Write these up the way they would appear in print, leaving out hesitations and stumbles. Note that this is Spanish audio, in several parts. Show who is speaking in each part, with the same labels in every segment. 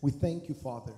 Speaker 1: We thank you, Father.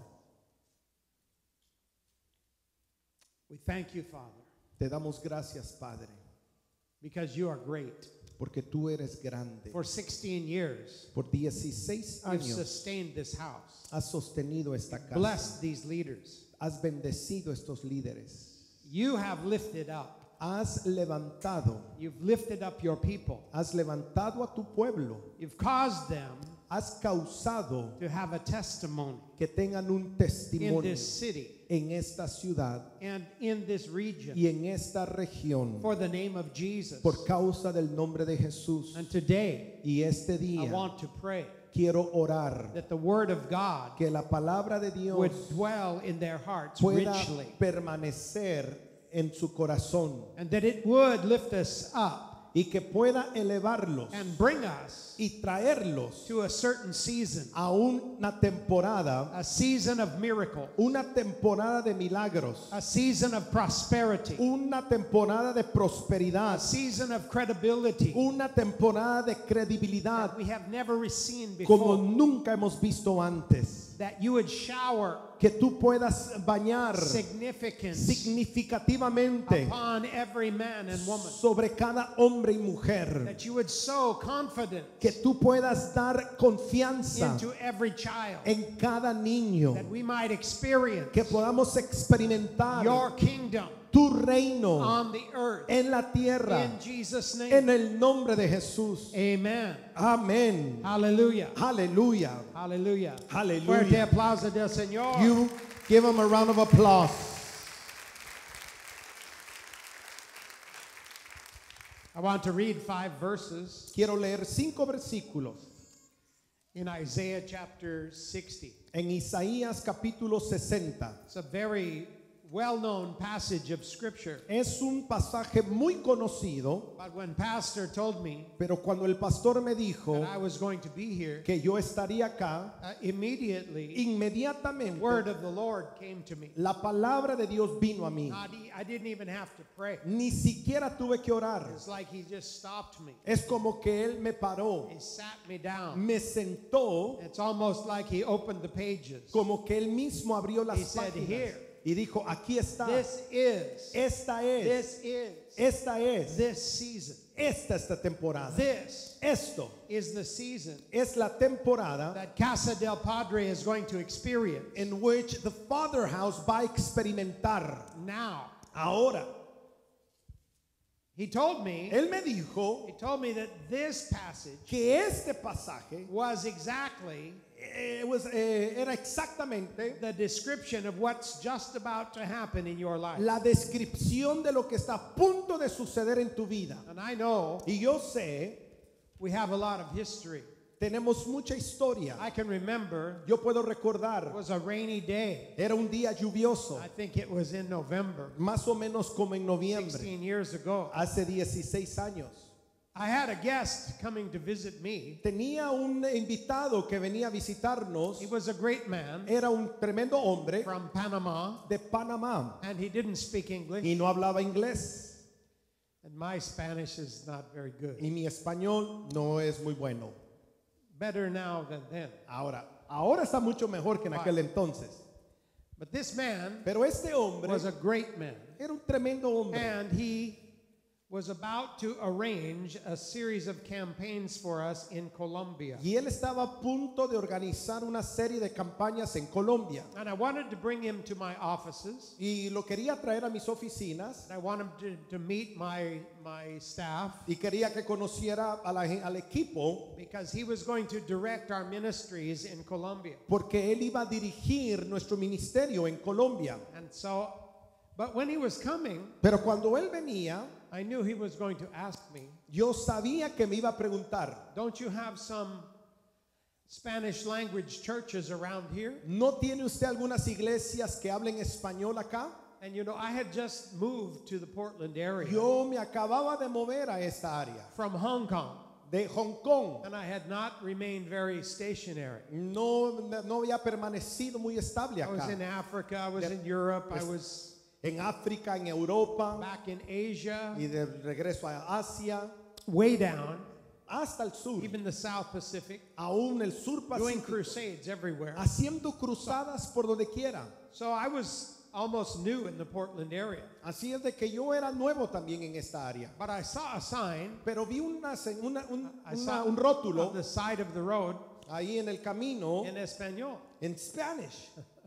Speaker 2: We thank you, Father,
Speaker 1: Te damos gracias, Padre,
Speaker 2: because you are great.
Speaker 1: porque tú eres grande.
Speaker 2: For 16 years,
Speaker 1: Por 16
Speaker 2: you've
Speaker 1: años
Speaker 2: sustained this house.
Speaker 1: has sostenido esta casa.
Speaker 2: Blessed these leaders.
Speaker 1: Has bendecido estos líderes.
Speaker 2: You have lifted up.
Speaker 1: Has levantado.
Speaker 2: You've lifted up your people.
Speaker 1: Has levantado a tu pueblo.
Speaker 2: You've caused them
Speaker 1: Has causado
Speaker 2: to have a testimony
Speaker 1: que tengan un
Speaker 2: in
Speaker 1: testimonio
Speaker 2: this city
Speaker 1: en esta ciudad
Speaker 2: and in this region
Speaker 1: y en esta región
Speaker 2: for the name of Jesus.
Speaker 1: por causa del nombre de Jesús.
Speaker 2: And today,
Speaker 1: Y este
Speaker 2: I
Speaker 1: día
Speaker 2: want to pray
Speaker 1: quiero orar
Speaker 2: that the word of God
Speaker 1: que la palabra de Dios
Speaker 2: would dwell in their hearts
Speaker 1: pueda
Speaker 2: richly,
Speaker 1: permanecer en su corazón
Speaker 2: and that it would lift us up
Speaker 1: y que pueda elevarlos
Speaker 2: and bring us
Speaker 1: y traerlos
Speaker 2: to a certain season,
Speaker 1: a una temporada,
Speaker 2: a season of miracle,
Speaker 1: una temporada de milagros,
Speaker 2: a season of prosperity,
Speaker 1: una temporada de
Speaker 2: a
Speaker 1: prosperidad,
Speaker 2: season of credibility
Speaker 1: una temporada de credibilidad
Speaker 2: that we have never seen
Speaker 1: como
Speaker 2: before,
Speaker 1: nunca hemos visto antes.
Speaker 2: that you would shower
Speaker 1: Que tú puedas bañar
Speaker 2: significance
Speaker 1: significativamente
Speaker 2: upon every man and woman,
Speaker 1: sobre cada hombre y mujer.
Speaker 2: that you would sow confidence
Speaker 1: Que tú puedas dar confianza
Speaker 2: into every child,
Speaker 1: en cada niño.
Speaker 2: that we might experience
Speaker 1: Que podamos experimentar
Speaker 2: your kingdom
Speaker 1: tu reino
Speaker 2: on the earth.
Speaker 1: en la tierra.
Speaker 2: In Jesus' name,
Speaker 1: En el nombre de Jesús.
Speaker 2: amen.
Speaker 1: Amén.
Speaker 2: Hallelujah.
Speaker 1: Aleluya.
Speaker 2: Hallelujah.
Speaker 1: Aleluya.
Speaker 2: Fuerte aplauso del Señor.
Speaker 1: You give him a round of applause.
Speaker 2: I want to read 5 verses
Speaker 1: Quiero leer 5 versículos
Speaker 2: in Isaiah chapter 60.
Speaker 1: en Isaías capítulo 60.
Speaker 2: It's a very well-known passage of scripture.
Speaker 1: Es un pasaje muy conocido,
Speaker 2: But when pastor told me
Speaker 1: pero cuando el pastor me dijo
Speaker 2: that I was going to be here,
Speaker 1: que yo estaría acá,
Speaker 2: immediately
Speaker 1: inmediatamente
Speaker 2: the word of the Lord came to me.
Speaker 1: la palabra de Dios vino a mí.
Speaker 2: I didn't even have to pray.
Speaker 1: Ni siquiera tuve que orar.
Speaker 2: It's like he just stopped me.
Speaker 1: Es como que él me paró,
Speaker 2: He sat me down.
Speaker 1: me sentó,
Speaker 2: It's almost like he opened the pages.
Speaker 1: como que él mismo abrió
Speaker 2: He
Speaker 1: las
Speaker 2: said,
Speaker 1: páginas
Speaker 2: "Here.
Speaker 1: y dijo, aquí está,
Speaker 2: This is,
Speaker 1: esta es,
Speaker 2: this is,
Speaker 1: esta es,
Speaker 2: this season.
Speaker 1: esta temporada.
Speaker 2: This
Speaker 1: Esto
Speaker 2: is the season
Speaker 1: es la temporada
Speaker 2: that Casa del Padre is going to experience
Speaker 1: en which the Father House va a experimentar.
Speaker 2: now.
Speaker 1: Ahora,
Speaker 2: He told me that this passage
Speaker 1: que este pasaje
Speaker 2: was exactly
Speaker 1: era exactamente
Speaker 2: the description of what's just about to happen in your life.
Speaker 1: la descripción de lo que está a punto de suceder en tu vida.
Speaker 2: And I know
Speaker 1: Y yo sé,
Speaker 2: we have a lot of history.
Speaker 1: tenemos mucha historia.
Speaker 2: I can remember
Speaker 1: Yo puedo
Speaker 2: it
Speaker 1: recordar,
Speaker 2: was a rainy day.
Speaker 1: era un día lluvioso,
Speaker 2: I think it was in November,
Speaker 1: más o menos como en noviembre,
Speaker 2: 16 years ago.
Speaker 1: hace 16 años.
Speaker 2: I had a guest coming to visit me.
Speaker 1: Tenía un invitado que venía a visitarnos.
Speaker 2: He was a great man
Speaker 1: Era un tremendo hombre
Speaker 2: from Panama,
Speaker 1: de Panamá
Speaker 2: and he didn't speak English,
Speaker 1: y no hablaba inglés.
Speaker 2: and my Spanish is not very good.
Speaker 1: Y mi español no es muy bueno.
Speaker 2: Better now than then.
Speaker 1: Ahora está mucho mejor que en aquel entonces.
Speaker 2: But this man
Speaker 1: Pero este hombre
Speaker 2: was a great man,
Speaker 1: era un tremendo hombre.
Speaker 2: and he was about to arrange a series of campaigns for us in Colombia.
Speaker 1: Y él estaba a punto de organizar una serie de campañas en Colombia.
Speaker 2: And I wanted to bring him to my offices.
Speaker 1: Y lo quería traer a mis oficinas.
Speaker 2: I wanted him to meet my staff,
Speaker 1: Y quería que conociera al equipo.
Speaker 2: because he was going to direct our ministries in Colombia.
Speaker 1: Porque él iba a dirigir nuestro ministerio en Colombia.
Speaker 2: And so, but when he was coming,
Speaker 1: Pero cuando él venía,
Speaker 2: I knew he was going to ask me,
Speaker 1: yo sabía que me iba a preguntar,
Speaker 2: don't you have some Spanish language churches around here?
Speaker 1: ¿no tiene usted algunas iglesias que hablen español acá?
Speaker 2: And you know, I had just moved to the Portland area
Speaker 1: Yo me acababa de mover a esta área,
Speaker 2: from Hong Kong,
Speaker 1: de Hong Kong.
Speaker 2: and I had not remained very stationary.
Speaker 1: No había permanecido muy estable
Speaker 2: I was in
Speaker 1: acá.
Speaker 2: Africa, I was in Europe, I was
Speaker 1: En África, en Europa
Speaker 2: back in Asia,
Speaker 1: y de regreso a Asia.
Speaker 2: way down.
Speaker 1: hasta el sur,
Speaker 2: even the South Pacific,
Speaker 1: aún el sur
Speaker 2: doing
Speaker 1: Pacífico,
Speaker 2: crusades everywhere.
Speaker 1: haciendo cruzadas por donde quiera.
Speaker 2: So I was almost new in the Portland area.
Speaker 1: Así es de que yo era nuevo también en esta área.
Speaker 2: But I saw a sign
Speaker 1: Pero vi un
Speaker 2: I saw
Speaker 1: un rótulo
Speaker 2: on the side of the road
Speaker 1: ahí en el camino
Speaker 2: in Espanol.
Speaker 1: en Spanish.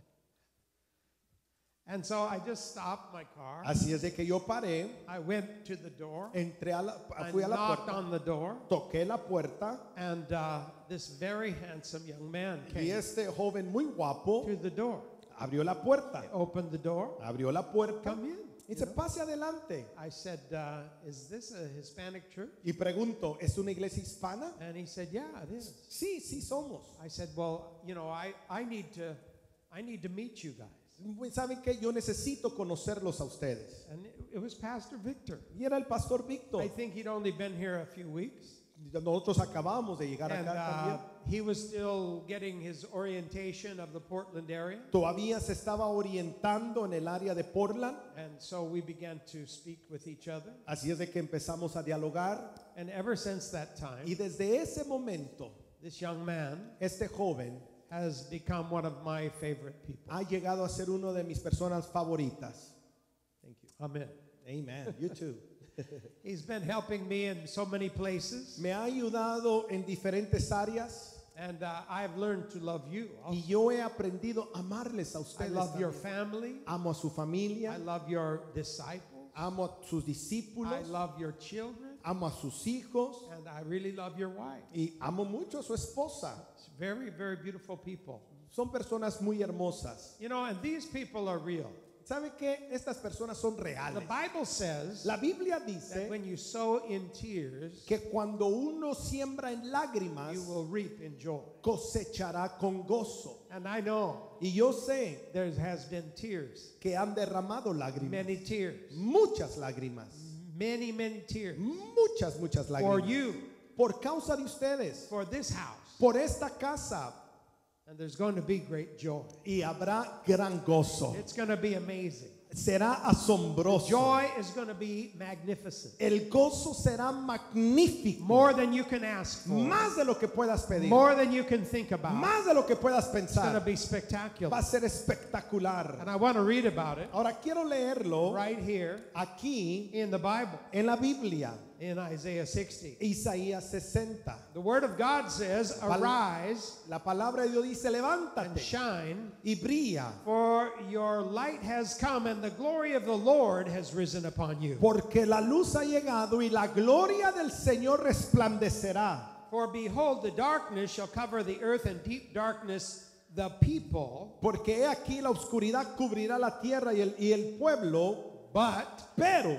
Speaker 2: And so I just stopped my car.
Speaker 1: Así es de que yo paré,
Speaker 2: I went to the door.
Speaker 1: entré
Speaker 2: I
Speaker 1: fui a la
Speaker 2: knocked
Speaker 1: puerta,
Speaker 2: on the door.
Speaker 1: toqué la puerta
Speaker 2: And this very handsome young man
Speaker 1: y
Speaker 2: came
Speaker 1: este joven muy guapo
Speaker 2: to the door.
Speaker 1: abrió la puerta.
Speaker 2: Opened the door.
Speaker 1: Abrió la puerta
Speaker 2: Come in.
Speaker 1: y dice, pase adelante.
Speaker 2: I said, is this a Hispanic church?
Speaker 1: Y pregunto, ¿es una iglesia hispana?
Speaker 2: And he said, yeah, it is.
Speaker 1: Sí, sí somos.
Speaker 2: I said, well, you know, I need to meet you guys.
Speaker 1: Pues, ¿saben qué? Yo necesito conocerlos a ustedes.
Speaker 2: And it was Pastor Victor.
Speaker 1: Y era el pastor
Speaker 2: I
Speaker 1: Víctor.
Speaker 2: think he'd only been here a few weeks.
Speaker 1: Nosotros acabamos de llegar
Speaker 2: And
Speaker 1: acá también.
Speaker 2: he was still getting his orientation of the Portland area.
Speaker 1: Todavía se estaba orientando en el área de Portland.
Speaker 2: And so we began to speak with each other.
Speaker 1: Así es de que empezamos a dialogar.
Speaker 2: And ever since that
Speaker 1: Y
Speaker 2: time,
Speaker 1: desde ese momento,
Speaker 2: this young man
Speaker 1: este joven
Speaker 2: has become one of my favorite people.
Speaker 1: ha llegado a ser uno de mis personas favoritas. Thank you.
Speaker 2: Amen.
Speaker 1: Amen. You too.
Speaker 2: He's been helping me in so many places.
Speaker 1: Me ha ayudado en diferentes áreas
Speaker 2: And I've learned to love you.
Speaker 1: y yo he aprendido a amarles a
Speaker 2: I
Speaker 1: ustedes.
Speaker 2: love your
Speaker 1: también.
Speaker 2: family.
Speaker 1: Amo a su
Speaker 2: I
Speaker 1: familia,
Speaker 2: love your disciples.
Speaker 1: amo a sus
Speaker 2: I
Speaker 1: discípulos,
Speaker 2: love your children.
Speaker 1: amo a sus hijos
Speaker 2: And I really love your wife.
Speaker 1: y amo mucho a su esposa.
Speaker 2: It's very, very beautiful people.
Speaker 1: Son personas muy hermosas.
Speaker 2: You know, and these people are real.
Speaker 1: ¿Sabe qué? Estas personas son
Speaker 2: The
Speaker 1: reales.
Speaker 2: Bible says
Speaker 1: La Biblia
Speaker 2: that
Speaker 1: dice
Speaker 2: when you sow in tears,
Speaker 1: que cuando uno siembra en lágrimas,
Speaker 2: you will reap in joy.
Speaker 1: cosechará con gozo.
Speaker 2: And I know
Speaker 1: Y yo sé
Speaker 2: there has been tears,
Speaker 1: que han derramado lágrimas.
Speaker 2: many tears,
Speaker 1: Muchas lágrimas.
Speaker 2: many, many tears
Speaker 1: Muchas, muchas
Speaker 2: for
Speaker 1: lágrimas.
Speaker 2: you,
Speaker 1: Por causa de ustedes.
Speaker 2: for this house.
Speaker 1: Por esta casa.
Speaker 2: And there's going to be great joy.
Speaker 1: Y habrá gran gozo.
Speaker 2: It's going to be amazing.
Speaker 1: Será asombroso.
Speaker 2: Joy is going to be magnificent.
Speaker 1: El gozo será magnífico.
Speaker 2: More than you can ask for.
Speaker 1: Más de lo que puedas pedir.
Speaker 2: More than you can think about.
Speaker 1: Más de lo que puedas
Speaker 2: It's going to
Speaker 1: pensar.
Speaker 2: be
Speaker 1: Va
Speaker 2: spectacular.
Speaker 1: a ser espectacular.
Speaker 2: And I want to read about it
Speaker 1: Ahora quiero leerlo
Speaker 2: right here
Speaker 1: aquí
Speaker 2: in the Bible,
Speaker 1: en la Biblia.
Speaker 2: in Isaiah 60.
Speaker 1: Isaías 60.
Speaker 2: The Word of God says, arise
Speaker 1: La palabra de Dios dice,
Speaker 2: and
Speaker 1: levántate
Speaker 2: shine,
Speaker 1: y brilla,
Speaker 2: for your light has come and the glory of the Lord has risen upon you.
Speaker 1: porque la luz ha llegado y la gloria del Señor resplandecerá.
Speaker 2: For behold, the darkness shall cover the earth, and deep darkness the people.
Speaker 1: Porque he aquí la oscuridad cubrirá la tierra y el pueblo,
Speaker 2: But
Speaker 1: pero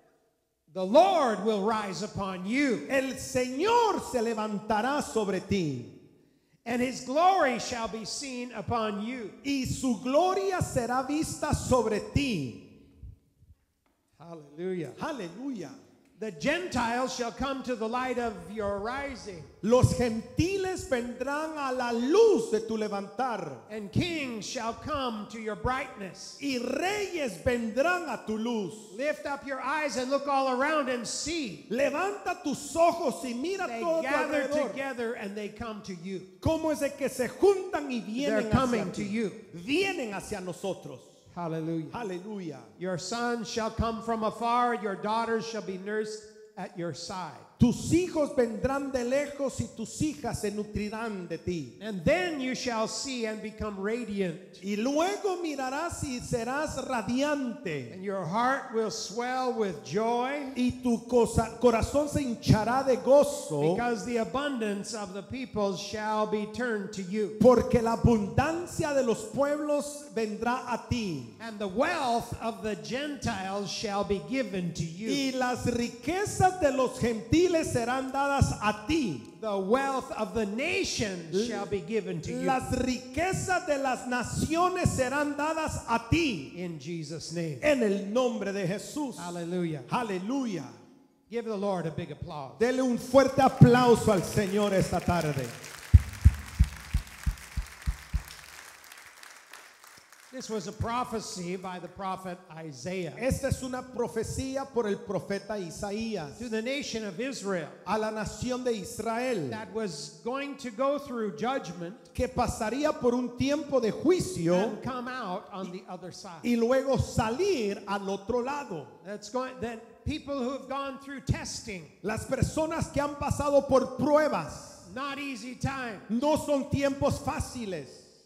Speaker 2: the Lord will rise upon you,
Speaker 1: el Señor se levantará sobre ti
Speaker 2: and his glory shall be seen upon you.
Speaker 1: y su gloria será vista sobre ti.
Speaker 2: Hallelujah.
Speaker 1: Aleluya.
Speaker 2: The Gentiles shall come to the light of your rising,
Speaker 1: Los gentiles vendrán a la luz de tu levantar
Speaker 2: and kings shall come to your brightness.
Speaker 1: y reyes vendrán a tu luz.
Speaker 2: Lift up your eyes and look all around and see.
Speaker 1: Levanta tus ojos y mira
Speaker 2: They
Speaker 1: todo tu
Speaker 2: gather
Speaker 1: alrededor.
Speaker 2: together and they come to you.
Speaker 1: Cómo es de que se juntan y
Speaker 2: They're
Speaker 1: vienen
Speaker 2: coming
Speaker 1: hacia
Speaker 2: to
Speaker 1: ti.
Speaker 2: you.
Speaker 1: Vienen hacia nosotros.
Speaker 2: Hallelujah.
Speaker 1: Aleluya.
Speaker 2: Your sons shall come from afar, your daughters shall be nursed at your side.
Speaker 1: Tus hijos vendrán de lejos y tus hijas se nutrirán de ti.
Speaker 2: And then you shall see and become radiant,
Speaker 1: Y luego mirarás y serás radiante.
Speaker 2: and your heart will swell with joy,
Speaker 1: Y tu corazón se hinchará de gozo.
Speaker 2: because the abundance of the peoples shall be turned to you.
Speaker 1: Porque la abundancia de los pueblos vendrá a ti.
Speaker 2: And the wealth of the Gentiles shall be given to you.
Speaker 1: Y las riquezas de los gentiles serán dadas a ti.
Speaker 2: The wealth of the nations shall be given to you.
Speaker 1: Las riquezas de las naciones serán dadas a ti.
Speaker 2: In Jesus' name.
Speaker 1: En el nombre de Jesús.
Speaker 2: Hallelujah.
Speaker 1: Aleluya.
Speaker 2: Give the Lord a big applause.
Speaker 1: Dele un fuerte aplauso al Señor esta tarde.
Speaker 2: This was a prophecy by the prophet Isaiah
Speaker 1: Esta es una profecía por el profeta Isaías
Speaker 2: to the nation of Israel
Speaker 1: a la nación de Israel,
Speaker 2: that was going to go through judgment
Speaker 1: que pasaría por un tiempo de juicio
Speaker 2: and come out on the other side.
Speaker 1: y luego salir al otro lado.
Speaker 2: That people who have gone through testing,
Speaker 1: Las personas que han pasado por pruebas
Speaker 2: not easy time,
Speaker 1: no son tiempos fáciles,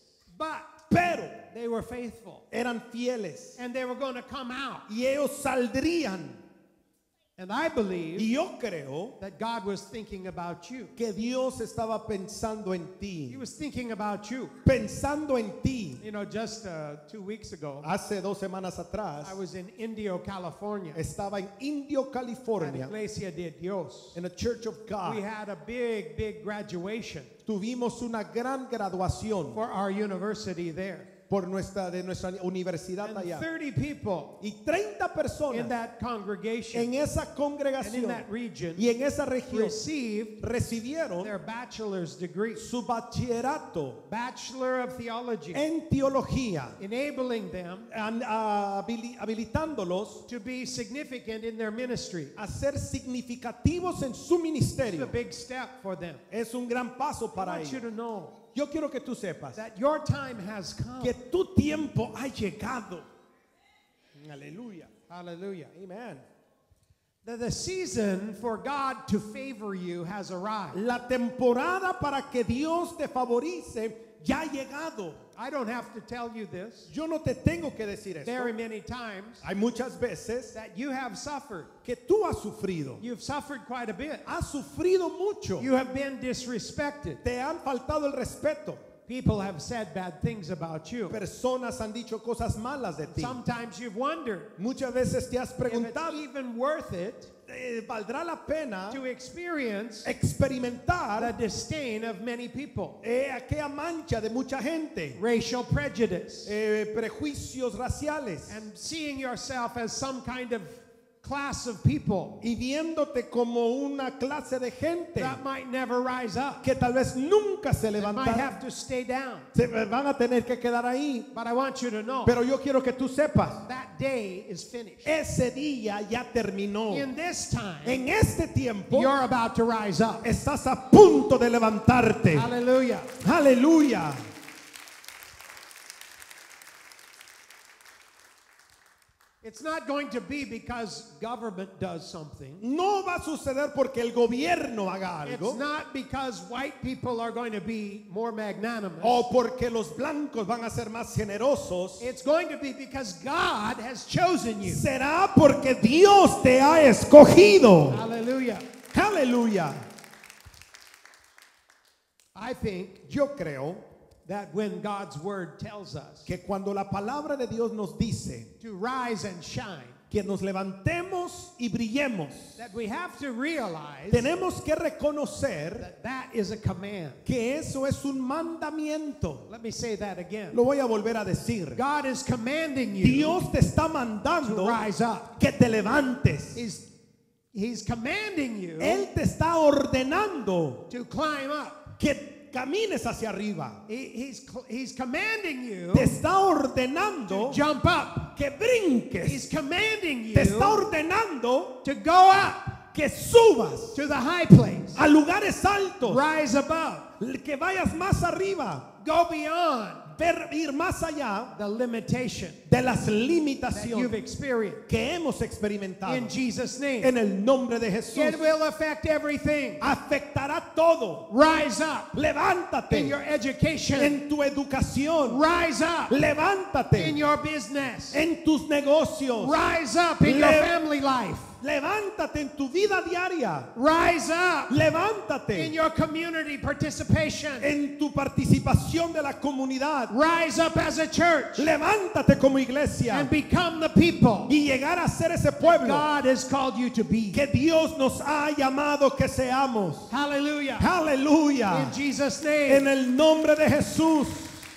Speaker 2: but
Speaker 1: pero
Speaker 2: they were faithful
Speaker 1: eran fieles
Speaker 2: and they were going to come out.
Speaker 1: y ellos saldrían.
Speaker 2: And I believe
Speaker 1: Y yo creo
Speaker 2: that God was thinking about you.
Speaker 1: que Dios estaba pensando en
Speaker 2: He
Speaker 1: ti,
Speaker 2: was thinking about you.
Speaker 1: pensando en ti.
Speaker 2: You know, just 2 weeks ago,
Speaker 1: Hace 2 semanas atrás
Speaker 2: I was in Indio, California,
Speaker 1: estaba en Indio,
Speaker 2: at
Speaker 1: California,
Speaker 2: Iglesia de Dios.
Speaker 1: en the Church of
Speaker 2: We
Speaker 1: God.
Speaker 2: had a big graduation
Speaker 1: Tuvimos una gran graduación
Speaker 2: for our university there.
Speaker 1: de nuestra universidad
Speaker 2: And
Speaker 1: allá.
Speaker 2: 30 people
Speaker 1: Y 30
Speaker 2: in
Speaker 1: personas
Speaker 2: that congregation
Speaker 1: en esa
Speaker 2: and in
Speaker 1: congregación
Speaker 2: that region
Speaker 1: y en esa región
Speaker 2: received
Speaker 1: recibieron
Speaker 2: their bachelor's degree,
Speaker 1: su bachillerato
Speaker 2: Bachelor of Theology,
Speaker 1: en teología,
Speaker 2: enabling them
Speaker 1: habilitándolos
Speaker 2: to be significant in their ministry.
Speaker 1: a ser significativos en su
Speaker 2: It's a
Speaker 1: ministerio.
Speaker 2: big step for them.
Speaker 1: Es un gran paso
Speaker 2: I
Speaker 1: para
Speaker 2: want you
Speaker 1: ellos.
Speaker 2: to know
Speaker 1: Yo quiero que tú sepas
Speaker 2: that your time has come.
Speaker 1: que tu tiempo ha llegado. Aleluya.
Speaker 2: Hallelujah.
Speaker 1: Amen.
Speaker 2: The season for God to favor you has arrived.
Speaker 1: La temporada para que Dios te favorice ya ha llegado.
Speaker 2: I don't have to tell you this.
Speaker 1: Yo no te tengo que decir esto.
Speaker 2: Very many times
Speaker 1: Hay muchas veces
Speaker 2: that you have suffered.
Speaker 1: que tú has sufrido.
Speaker 2: You've suffered quite a bit.
Speaker 1: Has sufrido mucho.
Speaker 2: You have been disrespected.
Speaker 1: Te han faltado el respeto.
Speaker 2: People have said bad things about you.
Speaker 1: Personas han dicho cosas malas de ti.
Speaker 2: Sometimes you've wondered
Speaker 1: Muchas veces te has
Speaker 2: if it's
Speaker 1: preguntado,
Speaker 2: even worth it
Speaker 1: ¿valdrá la pena
Speaker 2: to experience the
Speaker 1: experimentar
Speaker 2: disdain of many people,
Speaker 1: aquella mancha de mucha gente?
Speaker 2: racial prejudice,
Speaker 1: Prejuicios raciales
Speaker 2: and seeing yourself as some kind of class of people
Speaker 1: y viéndote como una clase de gente
Speaker 2: that might never rise up,
Speaker 1: que tal vez nunca se
Speaker 2: that might
Speaker 1: levantará,
Speaker 2: have to stay down.
Speaker 1: se van a tener que quedar ahí.
Speaker 2: But I want you to know
Speaker 1: Pero yo quiero que tú sepas,
Speaker 2: that day is finished.
Speaker 1: ese día ya terminó.
Speaker 2: In this time,
Speaker 1: En este tiempo
Speaker 2: you're about to rise up.
Speaker 1: estás a punto de levantarte.
Speaker 2: Hallelujah.
Speaker 1: Aleluya.
Speaker 2: It's not going to be because government does something.
Speaker 1: No va a suceder porque el gobierno haga
Speaker 2: It's
Speaker 1: algo
Speaker 2: not because white people are going to be more magnanimous.
Speaker 1: o porque los blancos van a ser más generosos.
Speaker 2: It's going to be because God has chosen you.
Speaker 1: Será porque Dios te ha escogido.
Speaker 2: Hallelujah.
Speaker 1: Aleluya.
Speaker 2: I think
Speaker 1: Yo creo
Speaker 2: that when God's word tells us
Speaker 1: que cuando la palabra de Dios nos dice
Speaker 2: to rise and shine,
Speaker 1: que nos levantemos y brillemos,
Speaker 2: that we have to realize
Speaker 1: tenemos que reconocer
Speaker 2: that that is a command.
Speaker 1: que eso es un mandamiento.
Speaker 2: Let me say that again.
Speaker 1: Lo voy a volver a decir.
Speaker 2: God is commanding you
Speaker 1: Dios te está
Speaker 2: to
Speaker 1: mandando
Speaker 2: rise up.
Speaker 1: que te levantes.
Speaker 2: He's commanding you
Speaker 1: Él te está ordenando
Speaker 2: to climb up.
Speaker 1: que camines hacia arriba.
Speaker 2: He's commanding you
Speaker 1: Te está
Speaker 2: to
Speaker 1: ordenando
Speaker 2: jump up.
Speaker 1: que brinques.
Speaker 2: He's commanding
Speaker 1: Te está
Speaker 2: you
Speaker 1: ordenando
Speaker 2: to go up
Speaker 1: que subas
Speaker 2: to the high place.
Speaker 1: a lugares altos,
Speaker 2: Rise above.
Speaker 1: que vayas más arriba,
Speaker 2: Go beyond
Speaker 1: ir más allá
Speaker 2: the limitation
Speaker 1: de las
Speaker 2: that you've
Speaker 1: limitaciones
Speaker 2: experienced.
Speaker 1: que hemos experimentado.
Speaker 2: In Jesus' name.
Speaker 1: En el nombre de Jesús,
Speaker 2: It will affect everything.
Speaker 1: afectará todo.
Speaker 2: Rise up
Speaker 1: Levántate
Speaker 2: in your education.
Speaker 1: en tu educación.
Speaker 2: Rise up
Speaker 1: Levántate
Speaker 2: in your business.
Speaker 1: en tus negocios.
Speaker 2: Rise up in your family life.
Speaker 1: Levántate en tu vida diaria.
Speaker 2: Rise up
Speaker 1: Levántate
Speaker 2: in your community participation.
Speaker 1: en tu participación de la comunidad.
Speaker 2: Rise up as a church
Speaker 1: Levántate como iglesia
Speaker 2: and become the people
Speaker 1: y llegar a ser ese pueblo
Speaker 2: God has called you to be.
Speaker 1: que Dios nos ha llamado que seamos.
Speaker 2: Hallelujah.
Speaker 1: Aleluya.
Speaker 2: In Jesus'
Speaker 1: En
Speaker 2: name.
Speaker 1: el nombre de Jesús.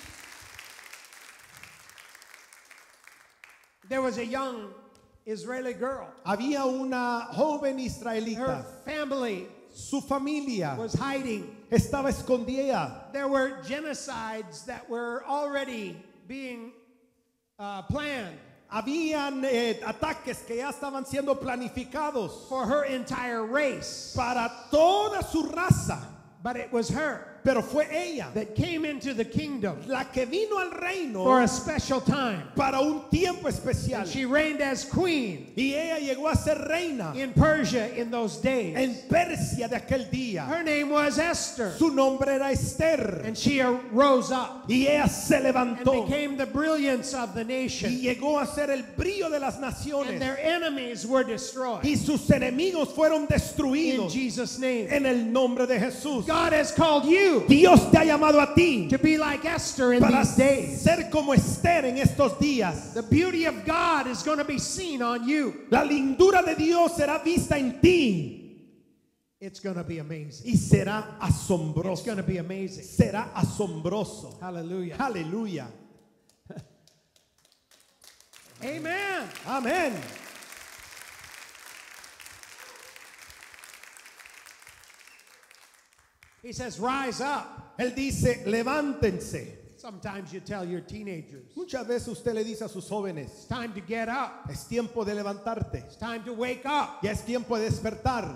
Speaker 2: There was a young Israeli girl.
Speaker 1: Había una joven
Speaker 2: Her
Speaker 1: israelita.
Speaker 2: family
Speaker 1: Su familia
Speaker 2: was hiding.
Speaker 1: estaba escondida.
Speaker 2: There were genocides that were already being planned
Speaker 1: Habían ataques que ya estaban siendo planificados
Speaker 2: for her entire race.
Speaker 1: para toda su raza,
Speaker 2: But it was her
Speaker 1: pero fue ella
Speaker 2: that came into the kingdom
Speaker 1: la que vino al reino
Speaker 2: for a special time.
Speaker 1: para un tiempo especial.
Speaker 2: And she reigned as queen
Speaker 1: Y ella llegó a ser reina
Speaker 2: in Persia in those days.
Speaker 1: en Persia de aquel día.
Speaker 2: Her name was Esther.
Speaker 1: Su nombre era Esther.
Speaker 2: And she rose up
Speaker 1: Y ella se
Speaker 2: and
Speaker 1: levantó
Speaker 2: became the brilliance of the
Speaker 1: y
Speaker 2: nation.
Speaker 1: llegó a ser el brillo de las
Speaker 2: And
Speaker 1: naciones.
Speaker 2: their enemies were destroyed.
Speaker 1: Y sus enemigos fueron
Speaker 2: In
Speaker 1: destruidos
Speaker 2: Jesus' name.
Speaker 1: en el nombre de Jesús.
Speaker 2: God has called you
Speaker 1: Dios te ha llamado a ti
Speaker 2: to be like Esther in
Speaker 1: para
Speaker 2: these days.
Speaker 1: ser como Esther en estos días.
Speaker 2: The beauty of God is going to be seen on you.
Speaker 1: La lindura de Dios será vista en ti
Speaker 2: It's going to be amazing.
Speaker 1: y será
Speaker 2: It's
Speaker 1: asombroso.
Speaker 2: going to be amazing.
Speaker 1: Será asombroso.
Speaker 2: Hallelujah.
Speaker 1: Aleluya.
Speaker 2: Amen.
Speaker 1: Amén.
Speaker 2: He says, rise up.
Speaker 1: Él dice, levántense.
Speaker 2: Sometimes you tell your teenagers,
Speaker 1: Muchas veces usted le dice a sus jóvenes,
Speaker 2: it's time to get up.
Speaker 1: es tiempo de levantarte.
Speaker 2: It's time to wake up.
Speaker 1: Ya es tiempo de despertar.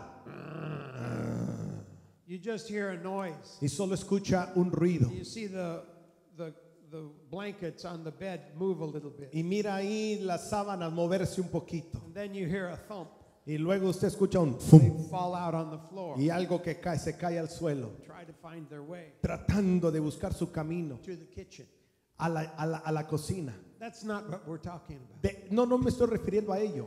Speaker 2: You just hear a noise.
Speaker 1: Y solo escucha un ruido.
Speaker 2: You see the blankets on the bed move a little bit.
Speaker 1: Y mira ahí las sábanas moverse un poquito.
Speaker 2: And then you hear a thump.
Speaker 1: Y luego usted escucha un
Speaker 2: They
Speaker 1: fum.
Speaker 2: fall out on the floor.
Speaker 1: Y algo que cae, se cae al suelo.
Speaker 2: Try to find their way
Speaker 1: Tratando de buscar su camino
Speaker 2: to the kitchen.
Speaker 1: a la cocina.
Speaker 2: That's not what we're talking about.
Speaker 1: No me estoy refiriendo a ello.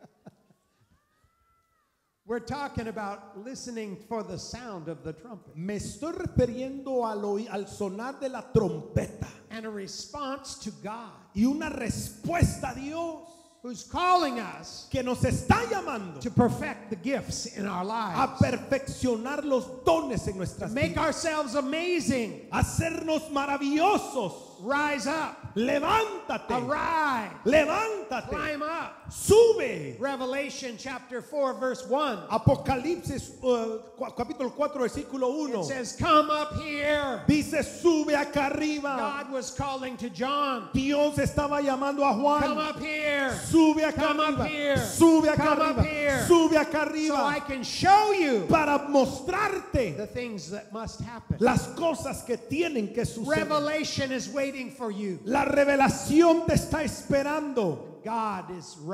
Speaker 2: We're talking about listening for the sound of the trumpet
Speaker 1: Me estoy refiriendo al sonar de la trompeta.
Speaker 2: and a response to God,
Speaker 1: Y una respuesta a Dios
Speaker 2: who's calling us
Speaker 1: que nos está llamando
Speaker 2: to perfect the gifts in our
Speaker 1: a
Speaker 2: lives,
Speaker 1: perfeccionar los dones en
Speaker 2: to
Speaker 1: nuestras
Speaker 2: make
Speaker 1: vidas.
Speaker 2: ourselves amazing.
Speaker 1: Hacernos maravillosos.
Speaker 2: Rise up,
Speaker 1: Levántate.
Speaker 2: arise,
Speaker 1: Levántate.
Speaker 2: climb up.
Speaker 1: Sube.
Speaker 2: Revelation chapter 4 verse 1.
Speaker 1: Apocalipsis capítulo 4 versículo 1.
Speaker 2: It says, come up here.
Speaker 1: Dice, sube acá arriba.
Speaker 2: God was calling to John,
Speaker 1: Dios estaba llamando a
Speaker 2: come
Speaker 1: Juan.
Speaker 2: up here
Speaker 1: Sube acá
Speaker 2: Come up
Speaker 1: arriba.
Speaker 2: here.
Speaker 1: Sube acá
Speaker 2: Come up
Speaker 1: arriba.
Speaker 2: here.
Speaker 1: Sube acá
Speaker 2: so I
Speaker 1: arriba.
Speaker 2: can show you
Speaker 1: Para mostrarte
Speaker 2: the things that must happen.
Speaker 1: las cosas que tienen que suceder.
Speaker 2: Revelation is waiting for you.
Speaker 1: La revelación te está esperando.
Speaker 2: God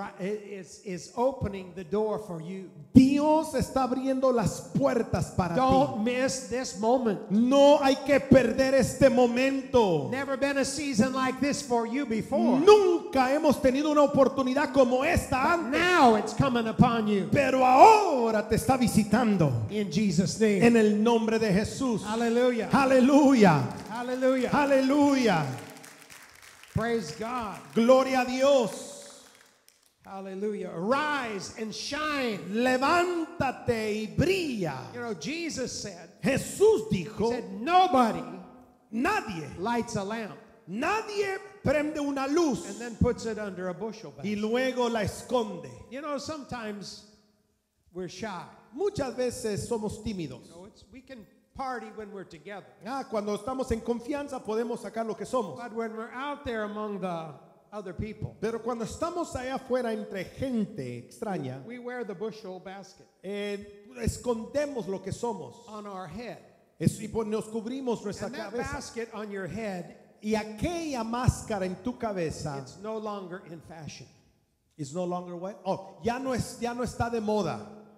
Speaker 2: is opening the door for you.
Speaker 1: Dios está abriendo las puertas para
Speaker 2: Don't
Speaker 1: ti.
Speaker 2: miss this moment.
Speaker 1: No hay que perder este momento.
Speaker 2: Never been a season like this for you before.
Speaker 1: Nunca hemos tenido una oportunidad como esta antes.
Speaker 2: Now it's coming upon you.
Speaker 1: Pero ahora te está visitando.
Speaker 2: In Jesus' name.
Speaker 1: En el nombre de Jesús.
Speaker 2: Hallelujah.
Speaker 1: Aleluya.
Speaker 2: Hallelujah.
Speaker 1: Aleluya.
Speaker 2: Praise God.
Speaker 1: Gloria a Dios.
Speaker 2: Hallelujah. Arise and shine.
Speaker 1: Levántate y brilla.
Speaker 2: You know, Jesus said,
Speaker 1: Jesús dijo,
Speaker 2: nobody
Speaker 1: nadie
Speaker 2: lights a lamp
Speaker 1: prende una luz
Speaker 2: and then puts it under a bushel
Speaker 1: y
Speaker 2: basket.
Speaker 1: luego la esconde.
Speaker 2: You know, sometimes we're shy.
Speaker 1: Muchas veces somos tímidos.
Speaker 2: You know, we can party when we're together.
Speaker 1: Cuando estamos en confianza podemos sacar lo que somos.
Speaker 2: But when we're out there among the other people,
Speaker 1: Pero cuando estamos allá afuera entre gente extraña,
Speaker 2: we wear the bushel basket
Speaker 1: escondemos lo que somos.
Speaker 2: on our head.
Speaker 1: Y nos cubrimos nuestra
Speaker 2: And that
Speaker 1: cabeza.
Speaker 2: basket on your head,
Speaker 1: Y aquella máscara en tu cabeza
Speaker 2: it's no longer in fashion.
Speaker 1: is no longer what? Oh, ya no está de moda.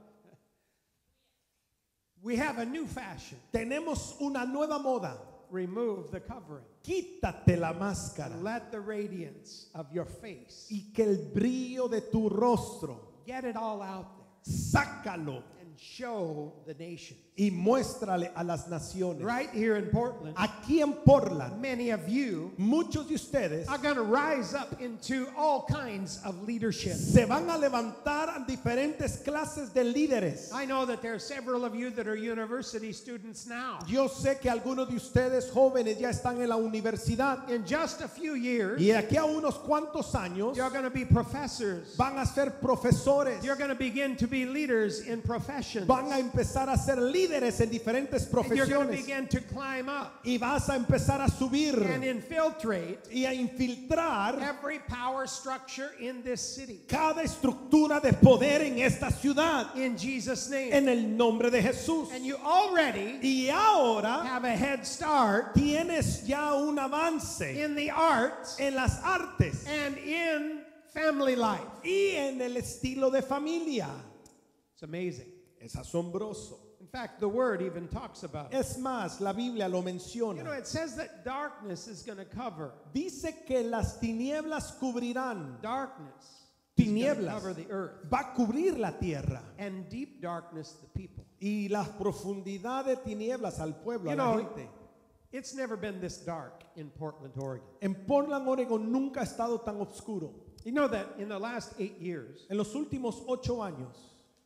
Speaker 2: We have a new fashion.
Speaker 1: Tenemos una nueva moda.
Speaker 2: Remove the covering.
Speaker 1: Quítate la máscara
Speaker 2: Let the radiance of your face,
Speaker 1: y que el brillo de tu rostro,
Speaker 2: get it all out there
Speaker 1: sácalo
Speaker 2: and show the nation.
Speaker 1: y muéstrale a las naciones.
Speaker 2: Right here in Portland,
Speaker 1: Aquí en Portland,
Speaker 2: many of you
Speaker 1: muchos de ustedes
Speaker 2: are going to rise up into all kinds of leadership.
Speaker 1: se van a levantar a diferentes clases de líderes.
Speaker 2: I know that there are several of you that are university students now.
Speaker 1: Yo sé que algunos de ustedes jóvenes ya están en la universidad
Speaker 2: In just a few years,
Speaker 1: y aquí a unos cuantos años
Speaker 2: you're going to be professors.
Speaker 1: van a ser profesores,
Speaker 2: You're going to begin to be leaders in profession. professions.
Speaker 1: Van a empezar a ser líderes en diferentes
Speaker 2: And you're going to
Speaker 1: profesiones.
Speaker 2: begin to climb up
Speaker 1: Y vas a empezar a subir
Speaker 2: and infiltrate
Speaker 1: y a infiltrar
Speaker 2: every power structure in this city.
Speaker 1: cada estructura de poder en esta ciudad.
Speaker 2: In Jesus' name.
Speaker 1: En el nombre de Jesús.
Speaker 2: And you already
Speaker 1: Y ahora
Speaker 2: have a head start
Speaker 1: tienes ya un avance
Speaker 2: in the arts
Speaker 1: en las artes
Speaker 2: and in family life.
Speaker 1: y en el estilo de familia.
Speaker 2: It's amazing.
Speaker 1: Es asombroso.
Speaker 2: In fact, the word even talks about it.
Speaker 1: Es más, la Biblia lo
Speaker 2: You know,
Speaker 1: menciona.
Speaker 2: it says that darkness is going to cover.
Speaker 1: Dice que las tinieblas cubrirán.
Speaker 2: Darkness is going to
Speaker 1: Tinieblas
Speaker 2: cover the earth.
Speaker 1: va a cubrir la tierra.
Speaker 2: And deep darkness the people.
Speaker 1: Y la profundidad de tinieblas al pueblo,
Speaker 2: You
Speaker 1: a la
Speaker 2: know,
Speaker 1: gente.
Speaker 2: it's never been this dark in Portland, Oregon.
Speaker 1: En Portland, Oregon nunca ha estado tan oscuro.
Speaker 2: You know that in the last 8 years,
Speaker 1: En los últimos 8 años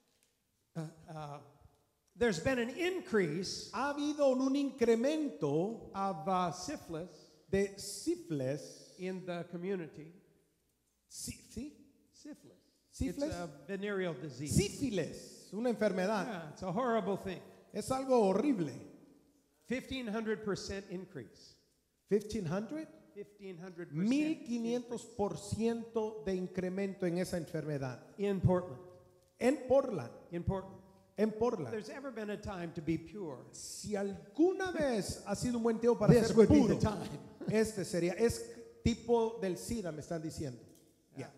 Speaker 2: there's been an increase
Speaker 1: ha habido un incremento
Speaker 2: of syphilis
Speaker 1: de sífilis.
Speaker 2: in the community.
Speaker 1: Sí.
Speaker 2: Syphilis.
Speaker 1: Syphilis?
Speaker 2: It's a venereal disease.
Speaker 1: Sífilis, una enfermedad.
Speaker 2: Yeah, it's a horrible thing.
Speaker 1: Es algo horrible.
Speaker 2: 1,500% increase.
Speaker 1: 1500,
Speaker 2: 1,500%
Speaker 1: 1500% de incremento en esa enfermedad.
Speaker 2: in Portland.
Speaker 1: En Portland,
Speaker 2: In Portland.
Speaker 1: en Portland.
Speaker 2: There's ever been a time to be pure.
Speaker 1: Si alguna vez ha sido un buen tiempo para
Speaker 2: This
Speaker 1: ser
Speaker 2: would be
Speaker 1: puro,
Speaker 2: the time.
Speaker 1: este sería, es tipo del SIDA, me están diciendo.
Speaker 2: Yeah.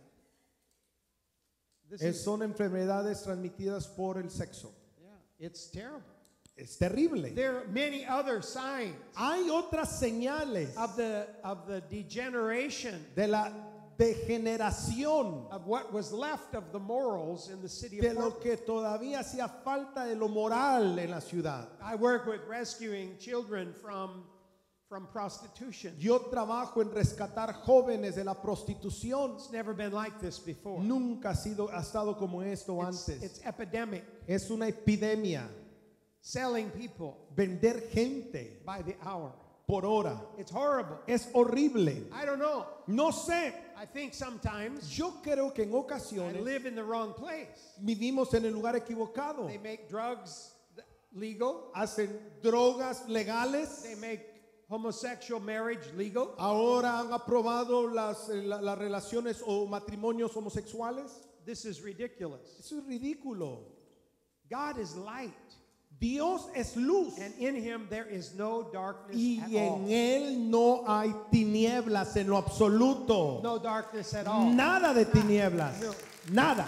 Speaker 2: This
Speaker 1: Es-
Speaker 2: is,
Speaker 1: son enfermedades transmitidas por el sexo.
Speaker 2: yeah, it's terrible.
Speaker 1: Es terrible.
Speaker 2: There are many other signs
Speaker 1: Hay otras señales
Speaker 2: of the degeneration
Speaker 1: de la degeneración,
Speaker 2: of what was left of the morals in the city
Speaker 1: de
Speaker 2: of
Speaker 1: lo
Speaker 2: Portland.
Speaker 1: que todavía hacía falta de lo moral en la ciudad.
Speaker 2: I work with rescuing children from prostitution.
Speaker 1: Yo trabajo en rescatar jóvenes de la prostitución.
Speaker 2: It's never been like this before.
Speaker 1: Nunca ha estado como esto
Speaker 2: It's
Speaker 1: antes.
Speaker 2: epidemic.
Speaker 1: Es una epidemia.
Speaker 2: Selling people
Speaker 1: Vender gente
Speaker 2: by the hour.
Speaker 1: por hora.
Speaker 2: It's horrible.
Speaker 1: Es horrible.
Speaker 2: I don't know.
Speaker 1: No sé.
Speaker 2: I think sometimes
Speaker 1: Yo creo que en
Speaker 2: I
Speaker 1: ocasiones
Speaker 2: live in the wrong place.
Speaker 1: vivimos en el lugar equivocado.
Speaker 2: They make drugs legal.
Speaker 1: Hacen drogas legales.
Speaker 2: They make homosexual marriage legal.
Speaker 1: Ahora han aprobado las relaciones o matrimonios homosexuales.
Speaker 2: This is ridiculous.
Speaker 1: Eso es ridículo.
Speaker 2: God is light,
Speaker 1: Dios es luz
Speaker 2: and in him there is no darkness
Speaker 1: y
Speaker 2: at
Speaker 1: en
Speaker 2: all.
Speaker 1: Él no hay tinieblas en lo absoluto.
Speaker 2: No darkness at all.
Speaker 1: Nada de tinieblas.
Speaker 2: No.
Speaker 1: Nada.